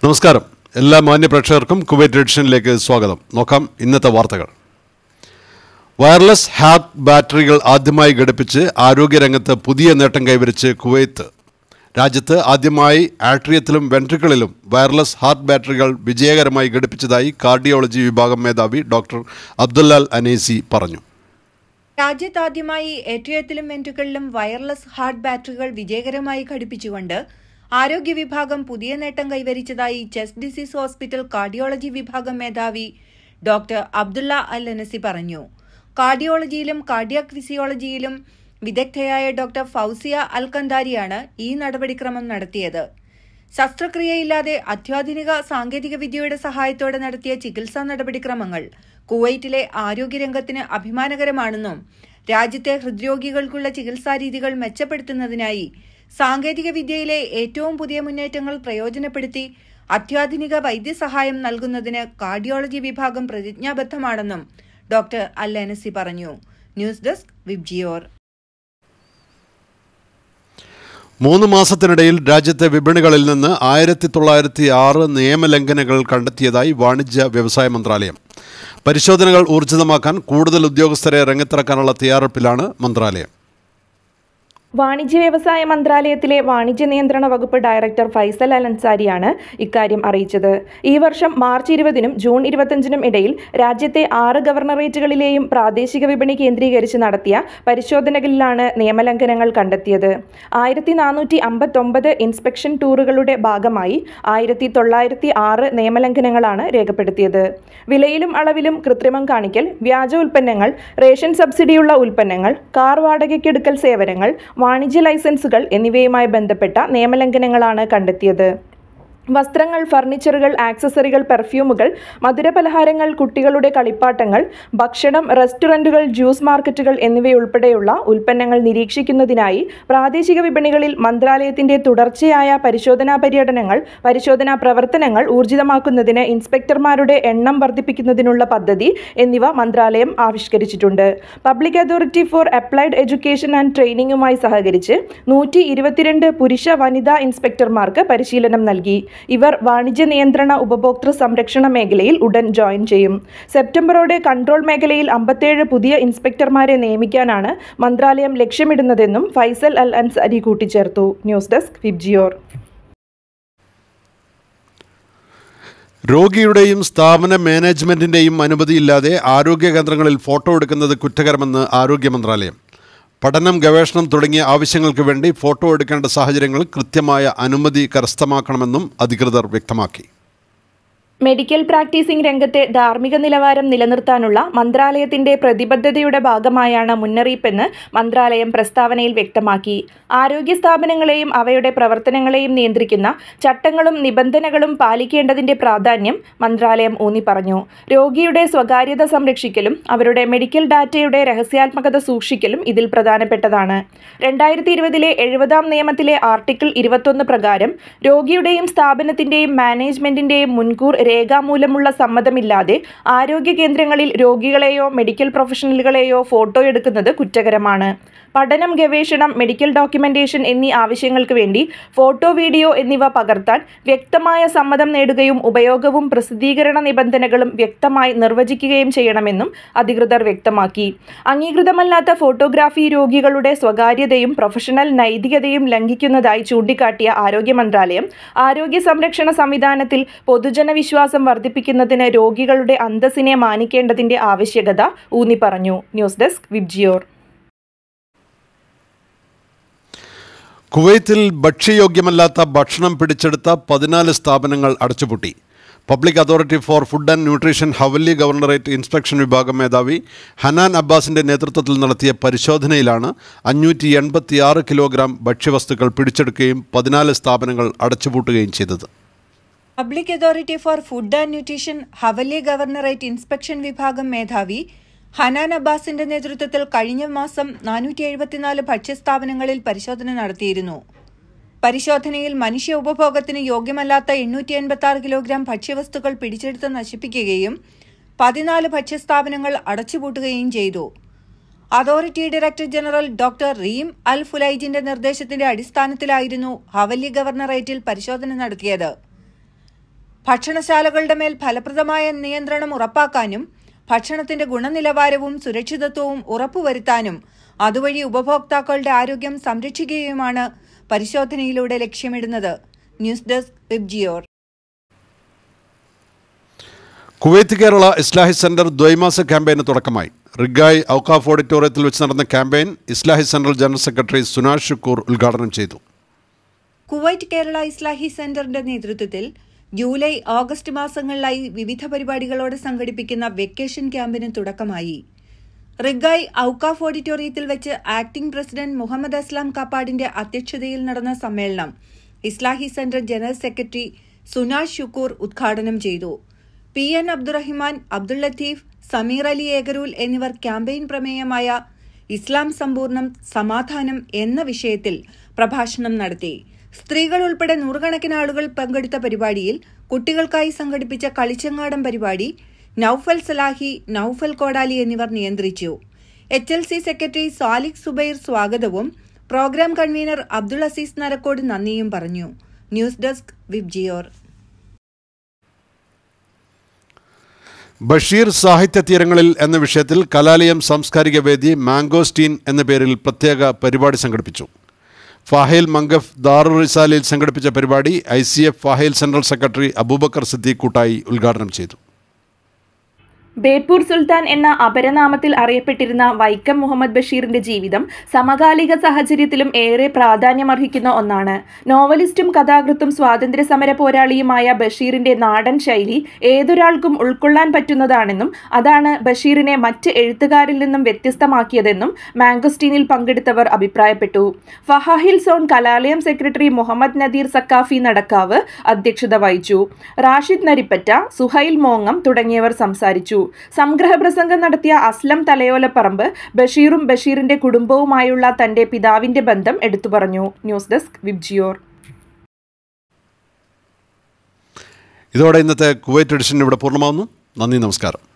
നമസ്കാരം. എല്ലാ മാന്യ പ്രേക്ഷകർക്കും കുവൈറ്റ് എഡിഷനിലേക്ക് സ്വാഗതം. നോക്കാം ഇന്നത്തെ വാർത്തകൾ. വയർലെസ് ഹാർട്ട് ബാറ്ററികൾ ആദ്യമായി ഘടിപ്പിച്ച് ആരോഗ്യരംഗത്ത് പുതിയ നേട്ടം കൈവരിച്ച് കുവൈത്ത്. രാജ്യത്ത് ആദ്യമായി ആട്രിയത്തിലും വെൻട്രിക്കിളിലും വയർലെസ് ഹാർട്ട് ബാറ്ററികൾ വിജയകരമായി ഘടിപ്പിച്ചതായി കാർഡിയോളജി വിഭാഗം മേധാവി ഡോക്ടർ അബ്ദുല്ലാൽ അനേസി പറഞ്ഞു. രാജ്യത്താദ്യമായി ഏട്രിയത്തിലും വെൻട്രിക്കിളിലും വയർലെസ് ഹാർട്ട് ബാറ്ററികൾ വിജയകരമായി ഘടിപ്പിച്ചുകൊണ്ട് ആരോഗ്യ വിഭാഗം പുതിയ നേട്ടം കൈവരിച്ചതായി ചെസ്റ്റ് ഡിസീസ് ഹോസ്പിറ്റൽ കാർഡിയോളജി വിഭാഗം മേധാവി ഡോക്ടർ അബ്ദുല്ല അൽ അനസി പറഞ്ഞു. കാർഡിയോളജിയിലും കാർഡിയാക് ഫിസിയോളജിയിലും വിദഗ്ധയായ ഡോക്ടർ ഫൗസിയ അൽ കന്താരിയാണ് ഈ നടപടിക്രമം നടത്തിയത്. ശസ്ത്രക്രിയയില്ലാതെ അത്യാധുനിക സാങ്കേതിക വിദ്യയുടെ സഹായത്തോടെ നടത്തിയ ചികിത്സാ നടപടിക്രമങ്ങൾ കുവൈറ്റിലെ ആരോഗ്യരംഗത്തിന് അഭിമാനകരമാണെന്നും രാജ്യത്തെ ഹൃദ്രോഗികൾക്കുള്ള ചികിത്സാരീതികൾ മെച്ചപ്പെടുത്തുന്നതിനായി സാങ്കേതിക വിദ്യയിലെ ഏറ്റവും പുതിയ മുന്നേറ്റങ്ങൾ പ്രയോജനപ്പെടുത്തി അത്യാധുനിക വൈദ്യസഹായം നൽകുന്നതിന് കാർഡിയോളജി വിഭാഗം പ്രതിജ്ഞാബദ്ധമാണെന്നും ഡോക്ടർ അൽ അനസി പറഞ്ഞു. News desk VIBGYOR. 3 മാസത്തിനിടയിൽ രാജ്യത്തെ വിപണികളിൽ നിന്ന് 1906 നിയമലംഘനങ്ങൾ കണ്ടെത്തിയതായി വാണിജ്യ വ്യവസായ മന്ത്രാലയം. പരിശോധനകൾ ഊർജിതമാക്കാൻ കൂടുതൽ ഉദ്യോഗസ്ഥരെ രംഗത്തിറക്കാനുള്ള തയ്യാറെടുപ്പിലാണ് മന്ത്രാലയം. വാണിജ്യ വ്യവസായ മന്ത്രാലയത്തിലെ വാണിജ്യ നിയന്ത്രണ വകുപ്പ് ഡയറക്ടർ ഫൈസൽ അൽ അൻസാരിയാണ് ഇക്കാര്യം അറിയിച്ചത്. ഈ വർഷം മാർച്ച് 20-നും ജൂൺ 25-നും ഇടയിൽ രാജ്യത്തെ 6 ഗവർണറേറ്റുകളിലെയും പ്രാദേശിക വിപണി കേന്ദ്രീകരിച്ച് നടത്തിയ പരിശോധനകളിലാണ് നിയമലംഘനങ്ങൾ കണ്ടെത്തിയത്. 1459 ഇൻസ്പെക്ഷൻ ടൂറുകളുടെ ഭാഗമായി 1906 നിയമലംഘനങ്ങളാണ് രേഖപ്പെടുത്തിയത്. വിലയിലും അളവിലും കൃത്രിമം കാണിക്കൽ, വ്യാജ ഉൽപ്പന്നങ്ങൾ, റേഷൻ സബ്സിഡിയുള്ള ഉൽപ്പന്നങ്ങൾ, കാർ വാടകയ്ക്കെടുക്കൽ സേവനങ്ങൾ, വാണിജ്യ ലൈസൻസുകൾ എന്നിവയുമായി ബന്ധപ്പെട്ട നിയമലംഘനങ്ങളാണ് കണ്ടെത്തിയത്. വസ്ത്രങ്ങൾ, ഫർണിച്ചറുകൾ, ആക്സസറികൾ, പെർഫ്യൂമുകൾ, മധുരപലഹാരങ്ങൾ, കുട്ടികളുടെ കളിപ്പാട്ടങ്ങൾ, ഭക്ഷണം, റെസ്റ്റോറന്റുകൾ, ജ്യൂസ് മാർക്കറ്റുകൾ എന്നിവയുൾപ്പെടെയുള്ള ഉൽപ്പന്നങ്ങൾ നിരീക്ഷിക്കുന്നതിനായി പ്രാദേശിക വിപണികളിൽ മന്ത്രാലയത്തിന്റെ തുടർച്ചയായ പരിശോധനാ പ്രവർത്തനങ്ങൾ ഊർജിതമാക്കുന്നതിന് ഇൻസ്പെക്ടർമാരുടെ എണ്ണം വർദ്ധിപ്പിക്കുന്നതിനുള്ള പദ്ധതി എന്നിവ മന്ത്രാലയം ആവിഷ്കരിച്ചിട്ടുണ്ട്. Public authority for applied education and ട്രെയിനിങ്ങുമായി സഹകരിച്ച് 122 പുരുഷ വനിതാ ഇൻസ്പെക്ടർമാർക്ക് പരിശീലനം നൽകി. ഇവർ വാണിജ്യ നിയന്ത്രണ ഉപഭോക്തൃ സംരക്ഷണ മേഖലയിൽ ഉടൻ ജോയിൻ ചെയ്യും. സെപ്റ്റംബറോടെ കൺട്രോൾ മേഖലയിൽ 57 പുതിയ ഇൻസ്പെക്ടർമാരെ നിയമിക്കാനാണ് മന്ത്രാലയം ലക്ഷ്യമിടുന്നതെന്നും ഫൈസൽ അൽ അൻസാരി കൂട്ടിച്ചേർത്തു. News desk VIBGYOR. രോഗിയുടെയും സ്ഥാപന മാനേജ്മെന്റിന്റെയും അനുമതിയില്ലാതെ ആരോഗ്യ കേന്ദ്രങ്ങളിൽ ഫോട്ടോ എടുക്കുന്നത് കുറ്റകരമെന്ന് ആരോഗ്യ മന്ത്രാലയം. പഠനം, ഗവേഷണം തുടങ്ങിയ ആവശ്യങ്ങൾക്ക് വേണ്ടി ഫോട്ടോ എടുക്കേണ്ട സാഹചര്യങ്ങളിൽ കൃത്യമായ അനുമതി കരസ്ഥമാക്കണമെന്നും അധികൃതർ വ്യക്തമാക്കി. മെഡിക്കൽ പ്രാക്ടീസിംഗ് രംഗത്തെ ധാർമ്മിക നിലവാരം നിലനിർത്താനുള്ള മന്ത്രാലയത്തിന്റെ പ്രതിബദ്ധതയുടെ ഭാഗമായാണ് മുന്നറിയിപ്പെന്ന് മന്ത്രാലയം പ്രസ്താവനയിൽ വ്യക്തമാക്കി. ആരോഗ്യ സ്ഥാപനങ്ങളെയും അവയുടെ പ്രവർത്തനങ്ങളെയും നിയന്ത്രിക്കുന്ന ചട്ടങ്ങളും നിബന്ധനകളും പാലിക്കേണ്ടതിന്റെ പ്രാധാന്യം മന്ത്രാലയം ഊന്നി പറഞ്ഞു. രോഗിയുടെ സ്വകാര്യത സംരക്ഷിക്കലും അവരുടെ മെഡിക്കൽ ഡാറ്റയുടെ രഹസ്യാത്മകത സൂക്ഷിക്കലും ഇതിൽ പ്രധാനപ്പെട്ടതാണ്. 2020 70-ാം നിയമത്തിലെ ആർട്ടിക്കിൾ 21 പ്രകാരം രോഗിയുടെയും സ്ഥാപനത്തിന്റെയും മാനേജ്മെന്റിന്റെയും മുൻകൂർ രേഖാമൂലമുള്ള സമ്മതമില്ലാതെ ആരോഗ്യ കേന്ദ്രങ്ങളിൽ രോഗികളെയോ മെഡിക്കൽ പ്രൊഫഷണലുകളെയോ ഫോട്ടോ എടുക്കുന്നത് കുറ്റകരമാണ്. പഠനം, ഗവേഷണം, മെഡിക്കൽ ഡോക്യുമെന്റേഷൻ എന്നീ ആവശ്യങ്ങൾക്ക് വേണ്ടി ഫോട്ടോ, വീഡിയോ എന്നിവ പകർത്താൻ വ്യക്തമായ സമ്മതം നേടുകയും ഉപയോഗവും പ്രസിദ്ധീകരണ നിബന്ധനകളും വ്യക്തമായി നിർവചിക്കുകയും ചെയ്യണമെന്നും അധികൃതർ വ്യക്തമാക്കി. അംഗീകൃതമല്ലാത്ത ഫോട്ടോഗ്രാഫി രോഗികളുടെ സ്വകാര്യതയും പ്രൊഫഷണൽ നൈതികതയും ലംഘിക്കുന്നതായി ചൂണ്ടിക്കാട്ടിയ ആരോഗ്യ മന്ത്രാലയം ആരോഗ്യ സംരക്ഷണ സംവിധാനത്തിൽ പൊതുജന വിശ്വാസം വർദ്ധിപ്പിക്കുന്നതിന് രോഗികളുടെ അന്തസ്സിനെ മാനിക്കേണ്ടതിന്റെ ആവശ്യകത ഊന്നി പറഞ്ഞു. News desk Vibgyor. കുവൈത്തിൽ ഭക്ഷ്യയോഗ്യമല്ലാത്ത ഭക്ഷണം പിടിച്ചെടുത്ത 14 സ്ഥാപനങ്ങൾ അടച്ചുപൂട്ടി. Public authority for food and nutrition Hawalli governorate inspection വിഭാഗം മേധാവി ഹനാൻ അബ്ബാസിന്റെ നേതൃത്വത്തിൽ നടത്തിയ പരിശോധനയിലാണ് 586 കിലോഗ്രാം ഭക്ഷ്യവസ്തുക്കൾ പിടിച്ചെടുക്കുകയും 14 സ്ഥാപനങ്ങൾ അടച്ചുപൂട്ടുകയും ചെയ്തത്. Public authority for food and nutrition Hawalli governorate inspection വിഭാഗം മേധാവി ഹനാൻ അബ്ബാസിന്റെ നേതൃത്വത്തിൽ കഴിഞ്ഞ മാസം 474 ഭക്ഷ്യസ്ഥാപനങ്ങളിൽ പരിശോധന നടത്തിയിരുന്നു. പരിശോധനയിൽ മനുഷ്യ ഉപഭോഗത്തിന് യോഗ്യമല്ലാത്ത 886 കിലോഗ്രാം ഭക്ഷ്യവസ്തുക്കൾ പിടിച്ചെടുത്ത് നശിപ്പിക്കുകയും 14 ഭക്ഷ്യസ്ഥാപനങ്ങൾ അടച്ചുപൂട്ടുകയും ചെയ്തു. Authority director general doctor Reem Al ഫുലൈജിന്റെ നിർദ്ദേശത്തിന്റെ അടിസ്ഥാനത്തിലായിരുന്നു ഹവല്ലി ഗവർണറേറ്റിൽ പരിശോധന നടത്തിയത്. ഭക്ഷണശാലകളുടെ മേൽ ഫലപ്രദമായ നിയന്ത്രണം ഉറപ്പാക്കാനും ഭക്ഷണത്തിന്റെ ഗുണനിലവാരവും സുരക്ഷിതത്വവും ഉറപ്പുവരുത്താനും അതുവഴി ഉപഭോക്താക്കളുടെ ആരോഗ്യം സംരക്ഷിക്കുകയുമാണ് പരിശോധനയിലൂടെ ലക്ഷ്യമിടുന്നത്. News desk Vibgyor. കുവൈത്ത് കേരള ഇസ്ലാഹി സെന്റർ ദ്വൈമാസ ക്യാമ്പയിന് തുടക്കമായി. റിഗായ് ഔക്കാഫ് ഓഡിറ്റോറിയത്തിൽ വെച്ച് നടന്ന campaign Islahi centre general secretary Sunash Shukoor ഉദ്ഘാടനം ചെയ്തു. കുവൈറ്റ് കേരള ഇസ്ലാഹി സെന്ററിന്റെ നേതൃത്വത്തിൽ ജൂലൈ, ഓഗസ്റ്റ് മാസങ്ങളിലായി വിവിധ പരിപാടികളോടെ സംഘടിപ്പിക്കുന്ന വെക്കേഷൻ ക്യാമ്പിന് തുടക്കമായി. റിഗായ് ഔക്കാഫ് ഓഡിറ്റോറിയത്തിൽ വെച്ച് ആക്ടിംഗ് പ്രസിഡന്റ് മുഹമ്മദ് അസ്ലാം കാപ്പാടിന്റെ അധ്യക്ഷതയിൽ നടന്ന സമ്മേളനം Islahi centre general secretary Sunash Shukoor ഉദ്ഘാടനം ചെയ്തു. PN അബ്ദുറഹിമാൻ, അബ്ദുൾ ലത്തീഫ്, സമീർ അലി ഏഗരൂൽ എന്നിവർ ക്യാമ്പയിൻ പ്രമേയമായ ഇസ്ലാം സമ്പൂർണം സമാധാനം എന്ന വിഷയത്തിൽ പ്രഭാഷണം നടത്തി. സ്ത്രീകൾ ഉൾപ്പെടെ നൂറുകണക്കിന് ആളുകൾ പങ്കെടുത്ത പരിപാടിയിൽ കുട്ടികൾക്കായി സംഘടിപ്പിച്ച കളിച്ചങ്ങാടം പരിപാടി നൌഫൽ സലാഹി, നൌഫൽ കോടാലി എന്നിവർ നിയന്ത്രിച്ചു. HLC സെക്രട്ടറി സാലിഖ് സുബൈർ സ്വാഗതവും പ്രോഗ്രാം കൺവീനർ അബ്ദുൾ അസീസ് നരക്കോട് നന്ദിയും പറഞ്ഞു. News desk VIBGYOR. ബഷീർ സാഹിത്യ തീരങ്ങളിൽ എന്ന വിഷയത്തിൽ കലാലയം സാംസ്കാരിക വേദി മാംഗോസ്റ്റീൻ എന്ന പേരിൽ പ്രത്യേക പരിപാടി സംഘടിപ്പിച്ചു. ഫാഹേൽ മംഗഫ് ദാറുൽ റിസാലയിൽ സംഘടിപ്പിച്ച പരിപാടി ICF Fahaheel central secretary Abubakar Siddique Koottayi ഉദ്ഘാടനം ചെയ്തു. ബേപ്പൂർ സുൽത്താൻ എന്ന അപരനാമത്തിൽ അറിയപ്പെട്ടിരുന്ന വൈക്കം മുഹമ്മദ് ബഷീറിന്റെ ജീവിതം സമകാലിക സാഹചര്യത്തിലും ഏറെ പ്രാധാന്യമർഹിക്കുന്ന ഒന്നാണ്. നോവലിസ്റ്റും കഥാകൃത്തും സ്വാതന്ത്ര്യ സമര പോരാളിയുമായ ബഷീറിന്റെ നാടൻ ശൈലി ഏതൊരാൾക്കും ഉൾക്കൊള്ളാൻ പറ്റുന്നതാണെന്നും അതാണ് ബഷീറിനെ മറ്റ് എഴുത്തുകാരിൽ നിന്നും വ്യത്യസ്തമാക്കിയതെന്നും മാംഗോസ്റ്റീനിൽ പങ്കെടുത്തവർ അഭിപ്രായപ്പെട്ടു. ഫഹാഹിൽ സോൺ കലാലയം സെക്രട്ടറി മുഹമ്മദ് നദീർ സക്കാഫി നടക്കാവ് അധ്യക്ഷത വഹിച്ചു. റാഷിദ് നരിപ്പറ്റ, സുഹൈൽ മോങ്ങം തുടങ്ങിയവർ സംസാരിച്ചു. സംഗ്രഹ പ്രസംഗം നടത്തിയ അസ്ലം തലയോലപ്പറമ്പ് ബഷീറും ബഷീറിന്റെ കുടുംബവുമായുള്ള തന്റെ പിതാവിന്റെ ബന്ധം എടുത്തു പറഞ്ഞു. News desk Vibgyor. ഇതോടെ ഇന്നത്തെ കുവൈറ്റ് എഡിഷൻ ഇവിടെ പൂർണ്ണമാവുന്നു. നന്ദി, നമസ്കാരം.